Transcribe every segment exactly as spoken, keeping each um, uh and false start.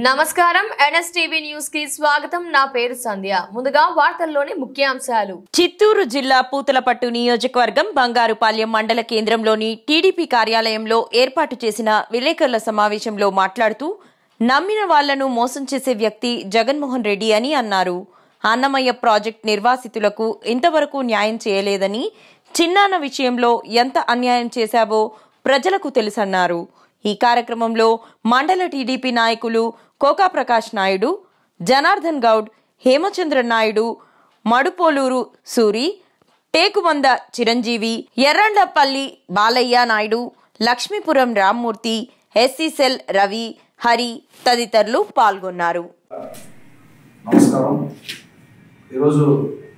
నమస్కారం NSTV news కి స్వాగతం. నా పేరు సంధ్య. ముందుగా వార్తల్లోని ముఖ్యాంశాలు. చిత్తూరు జిల్లా పూతలపట్టు నియోజకవర్గం బంగారుపాలెం మండల కేంద్రంలోని టీడీపీ కార్యాలయంలో ఏర్పాటు చేసిన విలేకరుల సమావేశంలో మాట్లాడుతూ నమ్మిన వాళ్లను మోసం చేసే వ్యక్తి జగన్మోహన్ రెడ్డి అని అన్నారు. అన్నమయ్య ప్రాజెక్టు నిర్వాసితులకు ఇంతవరకు న్యాయం చేయలేదని, చిన్నాన్న విషయంలో ఎంత అన్యాయం చేశావో ప్రజలకు తెలుసన్నారు. ఈ కార్యక్రమంలో మండల టీడీపీ నాయకులు కోకా ప్రకాష్ నాయుడు, జనార్దన్ గౌడ్, హేమచంద్ర నాయుడు, మడుపోలూరు సూరి, టేకుమంద చిరంజీవి, ఎర్రండపల్లి బాలయ్య నాయుడు, లక్ష్మీపురం రామ్మూర్తి, ఎస్సీసెల్ రవి, హరి తదితరులు పాల్గొన్నారు. నమస్కారం. ఈరోజు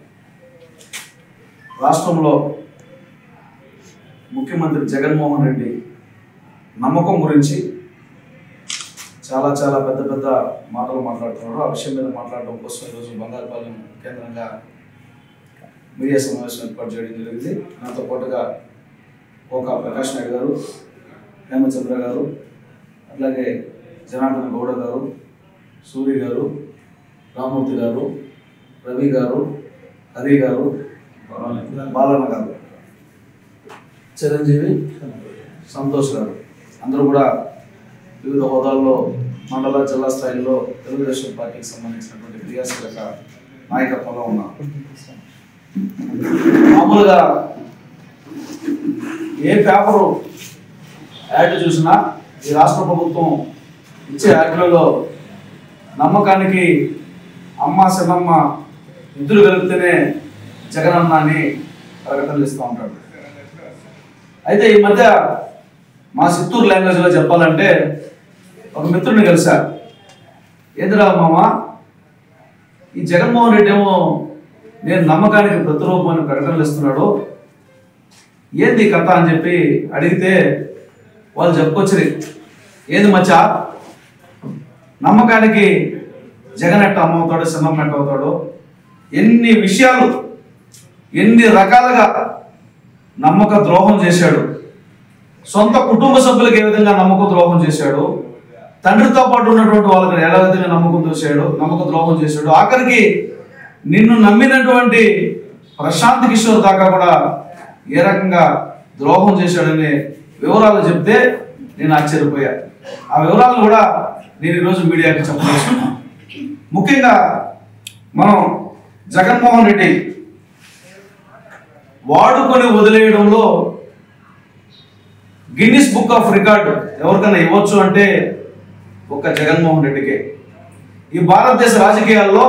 రాష్ట్రంలో ముఖ్యమంత్రి జగన్మోహన్ రెడ్డి నమ్మకం గురించి చాలా చాలా పెద్ద పెద్ద మాటలు మాట్లాడుతున్నారు. ఆ విషయం మీద మాట్లాడడం కోసం ఈరోజు బంగారుపాలెం కేంద్రంగా మీడియా సమావేశం ఏర్పాటు చేయడం జరిగింది. నాతో పాటుగా కోకా ప్రకాష్ నాయుడు గారు, హేమచంద్ర గారు, అట్లాగే జనార్దన్ గౌడ గారు, సూరి గారు, రామ్మూర్తి గారు, రవి గారు, హరి గారు, బాలన్న గారు, చిరంజీవి, సంతోష్ గారు అందరూ కూడా వివిధ హోదాల్లో మండల జిల్లా స్థాయిలో తెలుగుదేశం పార్టీకి సంబంధించినటువంటి క్రియాశీలక నాయకత్వంలో ఉన్నారు. మామూలుగా ఏ పేపరు యాడ్ చూసినా ఈ రాష్ట్ర ప్రభుత్వం ఇచ్చే యాడ్లలో నమ్మకానికి అమ్మ సిన్నమ్మ ఇద్దరు కలిపితేనే జగనన్న అని ప్రకటనలు ఇస్తూ ఉంటాడు. అయితే ఈ మధ్య మా చిత్తూరు లాంగ్వేజ్లో చెప్పాలంటే ఒక మిత్రుడిని కలిసా. ఏందిరా మామ, ఈ జగన్మోహన్ రెడ్డి ఏమో నేను నమ్మకానికి ప్రతిరూపం అని ప్రకటనలు ఇస్తున్నాడు, ఏంది కథ అని చెప్పి అడిగితే వాళ్ళు చెప్పుకొచ్చింది, ఏంది మచ్చా నమ్మకానికి జగన్ ఎట్ట అమ్మ అవుతాడు, సిన్నమ్మ ఎట్ట అవుతాడు, ఎన్ని విషయాలు ఎన్ని రకాలుగా నమ్మక ద్రోహం చేశాడు, సొంత కుటుంబ సభ్యులకు ఏ విధంగా నమ్మక ద్రోహం చేశాడు, తండ్రితో పాటు ఉన్నటువంటి వాళ్ళకి ఎలా విధంగా నమ్మకం చేశాడు నమ్మక ద్రోహం చేశాడు, ఆఖరికి నిన్ను నమ్మినటువంటి ప్రశాంత్ కిషోర్ దాకా కూడా ఏ రకంగా ద్రోహం చేశాడనే వివరాలు చెప్తే నేను ఆశ్చర్యపోయా. ఆ వివరాలు కూడా నేను ఈరోజు మీడియాకి చెప్పదలుచుకున్నాను. ముఖ్యంగా మనం జగన్మోహన్ రెడ్డి వాడుకొని వదిలేయడంలో గిన్నిస్ బుక్ ఆఫ్ రికార్డు ఎవరికైనా ఇవ్వచ్చు అంటే ఒక్క జగన్మోహన్ రెడ్డికే. ఈ భారతదేశ రాజకీయాల్లో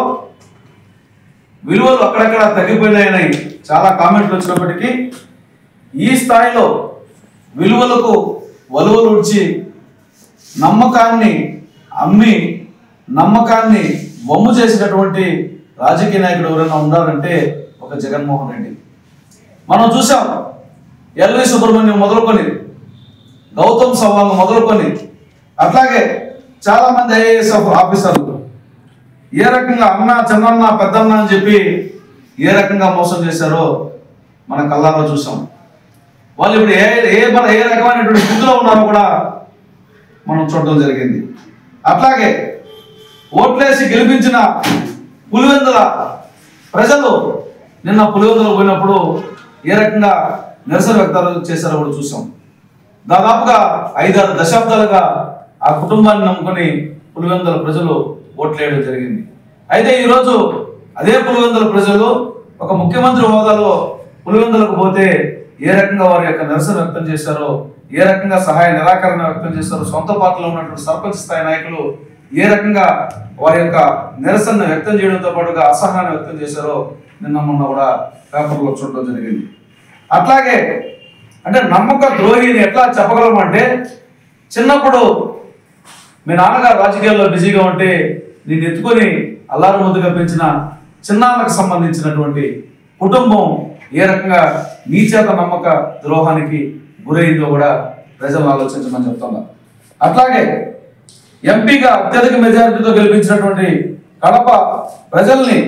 విలువలు అక్కడక్కడ తగ్గిపోయినాయని చాలా కామెంట్లు వచ్చినప్పటికీ ఈ స్థాయిలో విలువలకు వలువలు ఉడిచి నమ్మకాన్ని అమ్మి నమ్మకాన్ని వమ్ము చేసినటువంటి రాజకీయ నాయకుడు ఎవరైనా ఉన్నారంటే ఒక జగన్మోహన్ రెడ్డి. మనం చూసాం, ఎల్వి సుబ్రహ్మణ్యం మొదలుకొని, గౌతమ్ సవాంగ్ మొదలుకొని, అట్లాగే చాలా మంది ఐఏఎస్ ఆఫీసర్లు ఏ రకంగా అన్న చిన్నన్న పెద్దన్న అని చెప్పి ఏ రకంగా మోసం చేశారో మన కళ్ళారా చూసాం. వాళ్ళు ఇప్పుడు ఏ ఏ ఏ రకమైనటువంటి స్థితిలో ఉన్నారో కూడా మనం చూడడం జరిగింది. అట్లాగే ఓట్లేసి గెలిపించిన పులివెందుల ప్రజలు నిన్న పులివెందులు పోయినప్పుడు ఏ రకంగా నిరసన వ్యక్తాలు చేశారో కూడా చూసాం. దాదాపుగా ఐదారు దశాబ్దాలుగా ఆ కుటుంబాన్ని నమ్ముకొని పులివెందుల ప్రజలు ఓట్లేయడం జరిగింది. అయితే ఈరోజు అదే పులివెందుల ప్రజలు ఒక ముఖ్యమంత్రి హోదాలో పులివెందులకు పోతే ఏ రకంగా వారి యొక్క నిరసన వ్యక్తం చేశారో, ఏ రకంగా సహాయ నిరాకరణ వ్యక్తం చేశారో, సొంత పార్టీలో ఉన్నటువంటి సర్పంచ్ స్థాయి నాయకులు ఏ రకంగా వారి యొక్క నిరసన వ్యక్తం చేయడంతో పాటుగా అసహనాన్ని వ్యక్తం చేశారో నిన్న మొన్న కూడా పేపర్లో చూడడం జరిగింది. అట్లాగే అంటే నమ్మక ద్రోహిని ఎట్లా చెప్పగలం అంటే, చిన్నప్పుడు మీ నాన్నగారు రాజకీయాల్లో బిజీగా ఉంటే నేను ఎత్తుకొని అల్లారు ముద్దుగా పెంచిన చిన్నాన్నకు సంబంధించినటువంటి కుటుంబం ఏ రకంగా నీ చేత నమ్మక ద్రోహానికి గురైందో కూడా ప్రజలు ఆలోచించమని చెప్తున్నా. అట్లాగే ఎంపీగా అత్యధిక మెజారిటీతో గెలిపించినటువంటి కడప ప్రజల్ని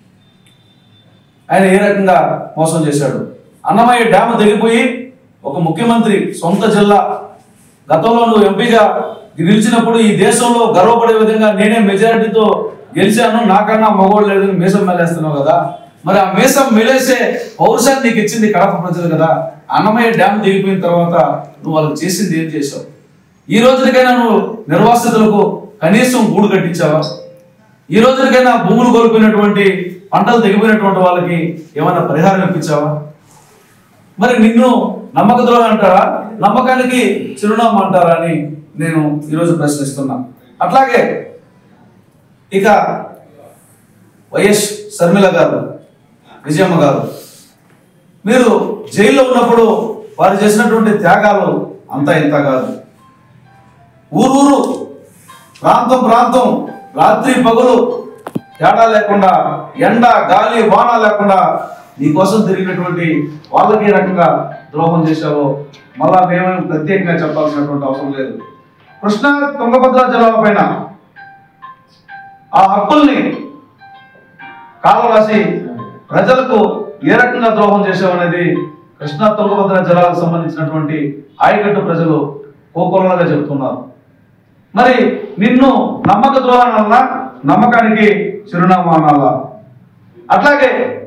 ఆయన ఏ రకంగా మోసం చేశాడు. అన్నమయ్య డ్యామ్ తెగిపోయి ఒక ముఖ్యమంత్రి సొంత జిల్లా, గతంలో నువ్వు ఎంపీగా నిలిచినప్పుడు ఈ దేశంలో గర్వపడే విధంగా నేనే మెజారిటీతో గెలిచాను, నాకన్నా మగోడు లేదని మీసం మెలేస్తున్నావు కదా. మరి ఆ మీసం మెలేసే పౌరుషాన్ని నీకు ఇచ్చింది కడప ప్రజలు కదా. అన్నమయ్య డ్యామ్ దిగిపోయిన తర్వాత నువ్వు వాళ్ళకి చేసింది ఏం చేసావు? ఈ రోజుకైనా నువ్వు నిర్వాసితులకు కనీసం గూడు కట్టించావా? ఈ రోజుకైనా భూములు కోల్పోయినటువంటి పంటలు దిగిపోయినటువంటి వాళ్ళకి ఏమైనా పరిహారం ఇప్పించావా? మరి నిన్ను నమ్మక ద్రోహం అంటారా, నమ్మకానికి చిరునామా అంటారా అని నేను ఈరోజు ప్రశ్నిస్తున్నా. అట్లాగే ఇక వైఎస్ షర్మిల గారు, విజయమ్మ గారు, మీరు జైల్లో ఉన్నప్పుడు వారు చేసినటువంటి త్యాగాలు అంతా ఇంత కాదు. ఊరూరు, ప్రాంతం ప్రాంతం, రాత్రి పగులు తేడా లేకుండా, ఎండ గాలి వాన లేకుండా నీకోసం తిరిగినటువంటి వాళ్ళకి ఏ రకంగా ద్రోహం చేశావో మళ్ళా మేమేం ప్రత్యేకంగా చెప్పాల్సినటువంటి అవసరం లేదు. కృష్ణా తుంగభద్ర జలాల పైన ఆ హక్కుల్ని కాలరాసి ప్రజలకు ఏ రకంగా ద్రోహం చేశావనేది కృష్ణా తుంగభద్ర జలాలకు సంబంధించినటువంటి ఆయకట్టు ప్రజలు కోకొల్లగా చెబుతున్నారు. మరి నిన్ను నమ్మక ద్రోహం అన్నా, నమ్మకానికి చిరునామా అనాలా? అట్లాగే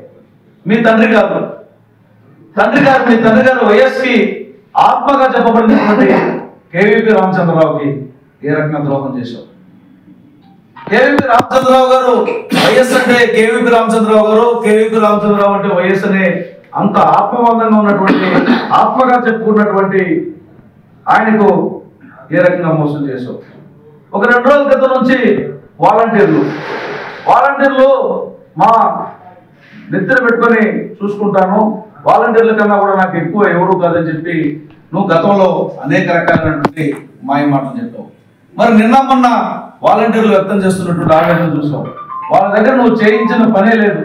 మీ తండ్రి గారు తండ్రి గారు మీ తండ్రి గారు వైఎస్కి ఆత్మగా చెప్పబడినటువంటి కేవీపీ రామచంద్రరావుకి ఏ రకంగా ద్రోహం చేశావు? కేవీపీ రామచంద్రరావు గారు వైఎస్ అంటే కేవీపీ రామచంద్రరావు గారు, కేవీపీ రామచంద్రరావు అంటే వైఎస్ అనే అంత ఆత్మబంధంగా ఉన్నటువంటి, ఆత్మగా చెప్పుకున్నటువంటి ఆయనకు ఏ రకంగా మోసం చేశావు? ఒక రెండు రోజుల క్రితం నుంచి వాలంటీర్లు వాలంటీర్లు మా నిద్ర పెట్టుకొని చూసుకుంటాను, వాలంటీర్ల కన్నా కూడా నాకు ఎక్కువ ఎవరు కాదని చెప్పి నువ్వు గతంలో అనేక రకాలైనటువంటి మాయ మాటలు చెప్పావు. మరి నిన్న మొన్న వాలంటీర్లు వ్యక్తం చేస్తున్నటువంటి ఆవేదన చూసావు. వాళ్ళ దగ్గర నువ్వు చేయించిన పనే లేదు.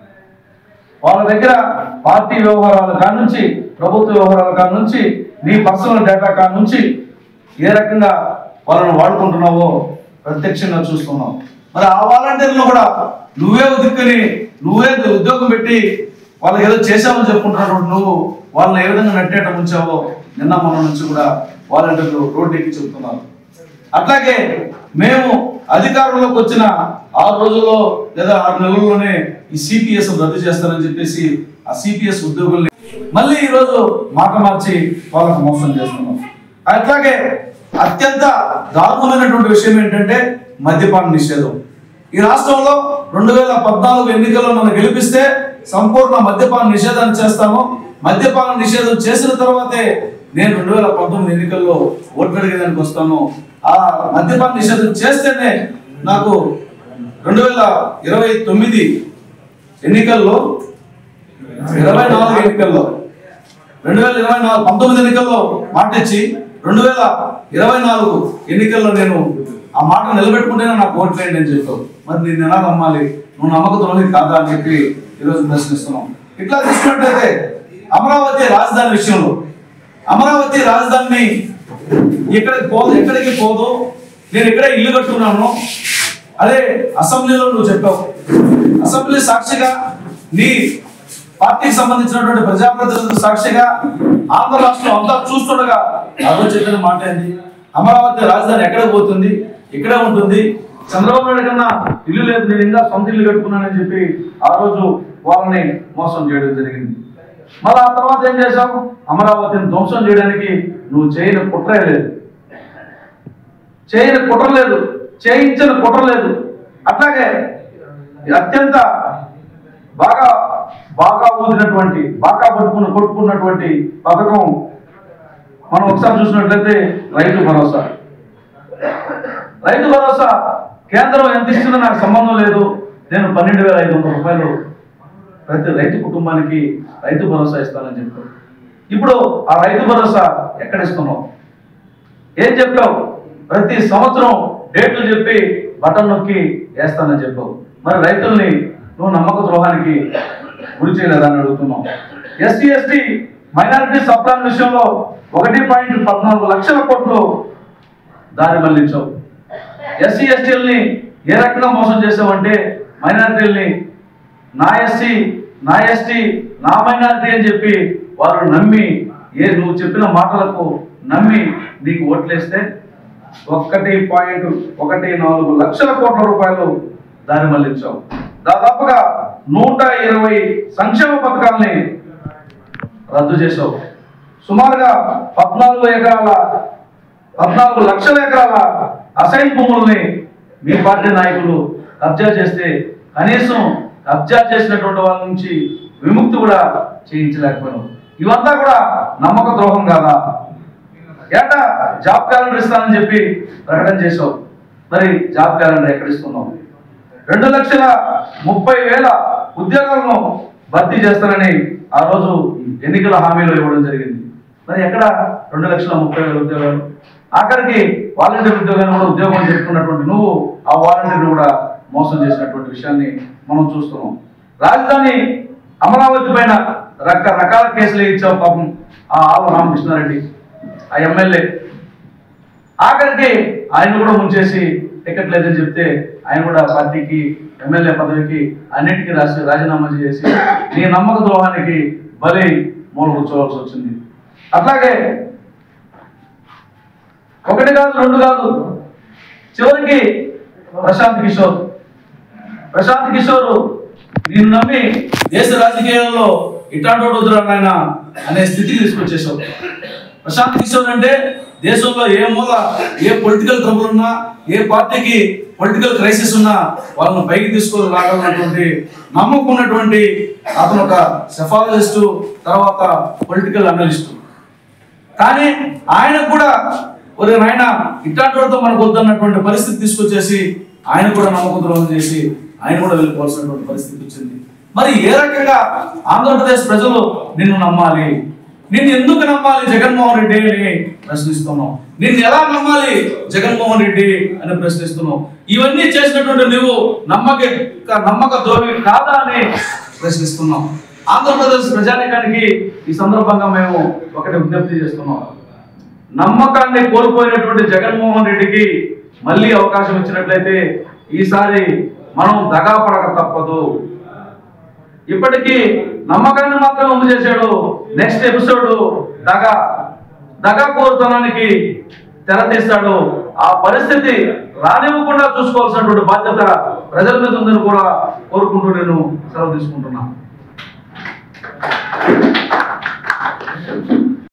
వాళ్ళ దగ్గర పార్టీ వ్యవహారాల కాడ నుంచి, ప్రభుత్వ వ్యవహారాల కాడ నుంచి, నీ పర్సనల్ డేటా కాడ నుంచి ఏ రకంగా వాళ్ళని వాడుకుంటున్నావో ప్రత్యక్షంగా చూస్తున్నావు. మరి ఆ వాలంటీర్లు కూడా నువ్వే ఉదుక్కుని, నువ్వే ఉద్యోగం పెట్టి వాళ్ళకి ఏదో చేశామని చెప్పుకుంటున్నాడు. నువ్వు వాళ్ళని ఏ విధంగా నట్టేట ఉంచావో నిన్న మొన్న నుంచి కూడా వాలంటీర్లు రోడ్డు ఎక్కి చెబుతున్నారు. అట్లాగే మేము అధికారంలోకి వచ్చిన ఆరు రోజుల్లో లేదా ఆరు నెలల్లోనే ఈ సిపిఎస్ రద్దు చేస్తారని చెప్పేసి ఆ సిపిఎస్ ఉద్యోగుల్ని మళ్ళీ ఈరోజు మాట మార్చి వాళ్ళకు మోసం చేస్తున్నాం. అట్లాగే అత్యంత దారుణమైనటువంటి విషయం ఏంటంటే మద్యపాన నిషేధం. ఈ రాష్ట్రంలో రెండు వేల పద్నాలుగు ఎన్నికల్లో మనం గెలిపిస్తే సంపూర్ణ మద్యపాన నిషేధాన్ని చేస్తాము. మద్యపాన నిషేధం చేసిన తర్వాతే నేను రెండు వేల పంతొమ్మిది ఎన్నికల్లో ఓట్లు అడిగేదానికి వస్తాను. ఆ మద్యపాన నిషేధం చేస్తేనే నాకు రెండు వేల ఇరవై తొమ్మిది ఎన్నికల్లో ఇరవై నాలుగు ఎన్నికల్లో రెండు వేల ఇరవై నాలుగు పంతొమ్మిది ఎన్నికల్లో మాట ఇచ్చి రెండు వేల ఇరవై నాలుగు ఎన్నికల్లో నేను ఆ మాట నిలబెట్టుకుంటేనే నాకు ఓట్లు వేయండి అని చెప్పావు. మరి నేను ఎలా నమ్మాలి? నువ్వు నమ్మక ద్రోహి కాదా అని చెప్పి ఈరోజు ప్రశ్నిస్తున్నాం. ఇట్లా తీసుకున్నట్లయితే అమరావతి రాజధాని విషయంలో, అమరావతి రాజధానిని ఎక్కడికి పోదు ఎక్కడికి పోదు నేను ఇక్కడే ఇల్లు కట్టుకున్నాను అదే అసెంబ్లీలో నువ్వు చెప్పావు. అసెంబ్లీ సాక్షిగా, నీ పార్టీకి సంబంధించినటువంటి ప్రజాప్రతినిధుల సాక్షిగా ఆంధ్ర రాష్ట్రం అంతా చూస్తుండగా ఆ రోజు చెప్పిన మాట ఏంటి? అమరావతి రాజధాని ఎక్కడ పోతుంది, ఇక్కడే ఉంటుంది, చంద్రబాబు నాయుడు కన్నా ఇల్లు లేదు, నేను ఇంకా సొంత ఇల్లు కట్టుకున్నానని చెప్పి ఆ రోజు వాళ్ళని మోసం చేయడం జరిగింది. మళ్ళీ ఆ తర్వాత ఏం చేశావు? అమరావతిని ధ్వంసం చేయడానికి నువ్వు చేయని కుట్రే లేదు, చేయని కుట్ర లేదు, చేయించిన కుట్ర లేదు. అట్లాగే అత్యంత బాగా బాగా ఊదినటువంటి, బాగా పట్టుకున్న కొట్టుకున్నటువంటి పథకం మనం ఒకసారి చూసినట్లయితే రైతు భరోసా. రైతు భరోసా కేంద్రం ఎంత ఇస్తుందో నాకు సంబంధం లేదు, నేను పన్నెండు వేల ఐదు వందల రూపాయలు ప్రతి రైతు కుటుంబానికి రైతు భరోసా ఇస్తానని చెప్పావు. ఇప్పుడు ఆ రైతు భరోసా ఎక్కడ ఇస్తున్నావు? ఏం చెప్పావు? ప్రతి సంవత్సరం డేట్లు చెప్పి బటన్ నొక్కి వేస్తానని చెప్పావు. మరి రైతుల్ని నువ్వు నమ్మక ద్రోహానికి గురి చేయలేదని అడుగుతున్నావు. ఎస్సీ ఎస్టీ మైనారిటీ సప్లాన్ విషయంలో ఒకటి పాయింట్ పద్నాలుగు లక్షల కోట్లు దారి మళ్లించావు. ఎస్సీ ఎస్టీలని ఏ రకంగా మోసం చేసావంటే మైనారిటీలని నా ఎస్సీ నా ఎస్టీ నా మైనారిటీ అని చెప్పి వారు నమ్మి, ఏ నువ్వు చెప్పిన మాటలకు నమ్మి నీకు ఓట్లేస్తే ఒకటి పాయింట్ ఒకటి నాలుగు లక్షల కోట్ల రూపాయలు దారి మళ్లించాం. దాదాపుగా నూట ఇరవై సంక్షేమ పథకాలని రద్దు చేశావు. సుమారుగా పద్నాలుగు ఎకరాల పద్నాలుగు లక్షల ఎకరాల అసైన్ భూముల్ని మీ పార్టీ నాయకులు కబ్జా చేస్తే కనీసం కబ్జా చేసినటువంటి వాళ్ళ నుంచి విముక్తి కూడా చేయించలేకపోయినావు. ఇవంతా కూడా నమ్మక ద్రోహం కాదా? ఏటా జాబ్ క్యాలెండర్ ఇస్తానని చెప్పి ప్రకటన చేశావు. మరి జాబ్ క్యాలెండర్ ఎక్కడ ఇస్తున్నావు? రెండు లక్షల ముప్పై వేల ఉద్యోగాలను భర్తీ చేస్తానని ఆ రోజు ఎన్నికల హామీలో ఇవ్వడం జరిగింది. మరి ఎక్కడ రెండు లక్షల ముప్పై వేల ఉద్యోగాలు? ఆఖరికి వాలంటీర్ ఉద్యోగాన్ని కూడా ఉద్యోగం చెప్పుకున్నటువంటి నువ్వు ఆ వాలంటీర్ని కూడా మోసం చేసినటువంటి విషయాన్ని మనం చూస్తున్నాం. రాజధాని అమరావతి పైన రకరకాల కేసులు ఇచ్చావు పాపం ఆ ఆవ రామకృష్ణారెడ్డి ఆ ఎమ్మెల్యే. ఆఖరికి ఆయన కూడా ముంచేసి టికెట్ లేదని చెప్తే ఆయన కూడా పార్టీకి ఎమ్మెల్యే పదవికి అన్నిటికీ రాసి రాజీనామా చేసి నీ నమ్మక ద్రోహానికి బలి మూల కూర్చోవాల్సి వచ్చింది. అట్లాగే ఒకటి కాదు రెండు కాదు, చివరికి ప్రశాంత్ కిషోర్ ప్రశాంత్ కిషోర్ నేను నమ్మి దేశ రాజకీయాల్లో ఇట్లాంటి వద్దురాయన అనే స్థితికి తీసుకొచ్చేసావు. ప్రశాంత్ కిషోర్ అంటే దేశంలో ఏ మూల ఏ పొలిటికల్ ట్రబుల్ ఉన్నా, ఏ పార్టీకి పొలిటికల్ క్రైసిస్ ఉన్నా వాళ్ళని పైకి తీసుకొని రాగలన్నటువంటి నమ్మకం ఉన్నటువంటి అతను ఒక సెఫాలజిస్టు, తర్వాత పొలిటికల్ అనలిస్టు. కానీ ఆయన కూడా ఒరే నాయన ఇట్లాంటి వాడితో మనకు వద్దన్నటువంటి పరిస్థితి తీసుకొచ్చేసి ఆయన కూడా నమ్మకం ద్రోహం చేసి ఆయన కూడా వెళ్ళిపోవాల్సినటువంటి పరిస్థితి వచ్చింది. మరి ఏ రకంగా ఆంధ్రప్రదేశ్ ప్రజలు నిన్ను నమ్మాలి? నిన్ను ఎందుకు నమ్మాలి జగన్మోహన్ రెడ్డి అని ప్రశ్నిస్తున్నావు. నిన్ను ఎలా నమ్మాలి జగన్మోహన్ రెడ్డి అని ప్రశ్నిస్తున్నావు. ఇవన్నీ చేసినటువంటి నువ్వు నమ్మక నమ్మక ద్రోహి కాదా అని ప్రశ్నిస్తున్నావు. ఆంధ్రప్రదేశ్ ప్రజానీకానికి ఈ సందర్భంగా మేము ఒకటి విజ్ఞప్తి చేస్తున్నాం. నమ్మకాన్ని కోల్పోయినటువంటి జగన్మోహన్ రెడ్డికి మళ్ళీ అవకాశం ఇచ్చినట్లయితే ఈసారి మనం దగా పడక తప్పదు. ఇప్పటికీ నమ్మకాన్ని మాత్రం అమలు చేశాడు. నెక్స్ట్ ఎపిసోడ్ దగా దగా కోరుతనానికి తెరతీస్తాడు. ఆ పరిస్థితి రానివ్వకుండా చూసుకోవాల్సినటువంటి బాధ్యత ప్రజల మీద ఉందని కూడా కోరుకుంటూ నేను సెలవు తీసుకుంటున్నాను.